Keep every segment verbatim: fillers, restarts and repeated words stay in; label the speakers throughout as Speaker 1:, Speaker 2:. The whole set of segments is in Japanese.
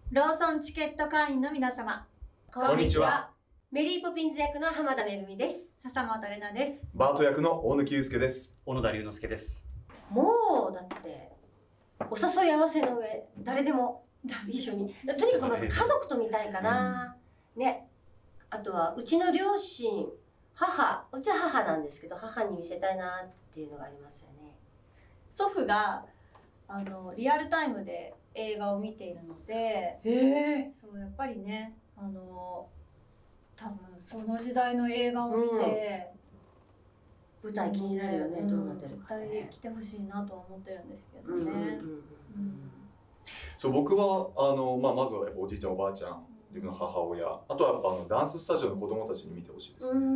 Speaker 1: ローソンチケット会員の皆様、
Speaker 2: こんにちは。
Speaker 3: メリーポピンズ役の浜田めぐみです。
Speaker 1: 笹本玲奈です。
Speaker 2: バート役の大貫祐介です。
Speaker 4: 小野田龍之介です。
Speaker 3: もうだってお誘い合わせの上、誰でも一緒に。とにかくまず家族と見たいかな、うん、ね。あとはうちの両親、母、うちは母なんですけど、母に見せたいなっていうのがありますよね。
Speaker 1: 祖父があのリアルタイムで映画を見ているので、
Speaker 3: えー、
Speaker 1: そうやっぱりね、あの多分その時代の映画を見て、
Speaker 3: うん、舞台気になるよね、うん、どうなってるか、ね、
Speaker 1: 絶対来てほしいなとは思ってるんですけどね。
Speaker 2: そう、僕はあの、まあ、まずはやっぱおじいちゃんおばあちゃん、自分の母親、あとはやっぱあのダンススタジオの子供たちに見てほしいですね。うん、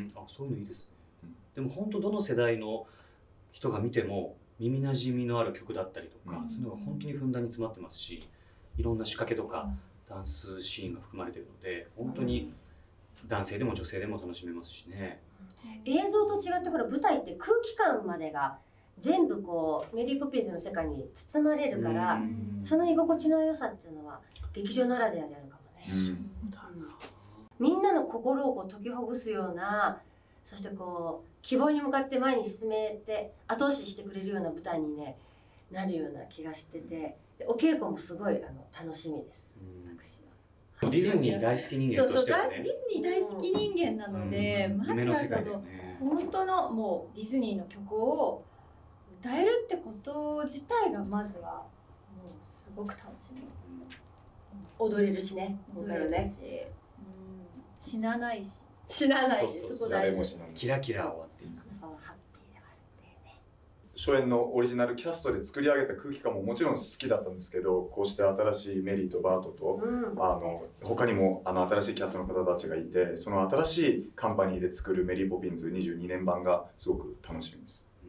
Speaker 4: あ、そういうのいいですね。でも本当どの世代の人が見ても耳なじみのある曲だったりとか、うん、そういうのが本当にふんだんに詰まってますし、いろんな仕掛けとか、うん、ダンスシーンが含まれているので、本当に男性でも女性でも楽しめますしね。
Speaker 3: うん、映像と違ってほら舞台って空気感までが全部こうメリーポピンズの世界に包まれるから、うん、その居心地の良さっていうのは劇場ならではであるかもね。うん、みんなの心をこう解きほぐすような、そしてこう希望に向かって前に進めて後押ししてくれるような舞台に、ね、なるような気がしてて、でお稽古もすごいあの楽しみです。私
Speaker 4: はディズニー大好き人間としてはね。
Speaker 1: そうそう、ディズニー大好き人間なので、うん、まずはその、ね、本当のもうディズニーの曲を歌えるってこと自体がまずはもうすごく楽しみ。
Speaker 3: 踊れるしね、
Speaker 1: 踊れるし、うん、死なないし。
Speaker 3: 死なないし、
Speaker 2: そこ大事。
Speaker 4: キラキラ終わっていく。
Speaker 3: そう、ハッピーではあるんだよね。
Speaker 2: 初演のオリジナルキャストで作り上げた空気感ももちろん好きだったんですけど、こうして新しいメリーとバートと、うん、あの他にもあの新しいキャストの方たちがいて、その新しいカンパニーで作るメリーポピンズにじゅうにねんばんがすごく楽しみです。
Speaker 4: うん、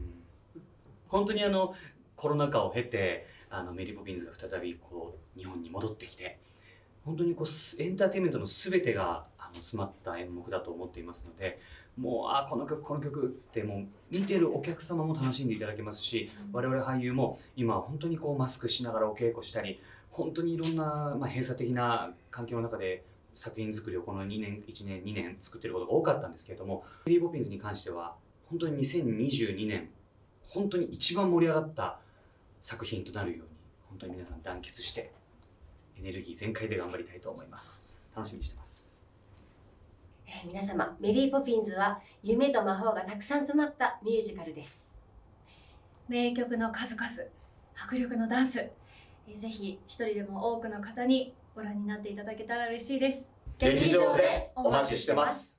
Speaker 4: 本当にあのコロナ禍を経て、あのメリーポピンズが再びこう日本に戻ってきて、本当にこうエンターテインメントの全てがあの詰まった演目だと思っていますので、もうあこの曲この曲ってもう見てるお客様も楽しんでいただけますし、我々俳優も今本当にこうマスクしながらお稽古したり、本当にいろんな、まあ、閉鎖的な環境の中で作品作りをこのにねんいちねんにねん作ってることが多かったんですけれども、メリーポピンズに関しては本当ににせんにじゅうにねん本当に一番盛り上がった作品となるように、本当に皆さん団結してエネルギー全開で頑張りたいと思います。楽しみにしてます。
Speaker 3: えー、皆様、メリーポピンズは夢と魔法がたくさん詰まったミュージカルです。
Speaker 1: 名曲の数々、迫力のダンス、えー、ぜひ一人でも多くの方にご覧になっていただけたら嬉しいです。
Speaker 2: 劇場でお待ちしてます。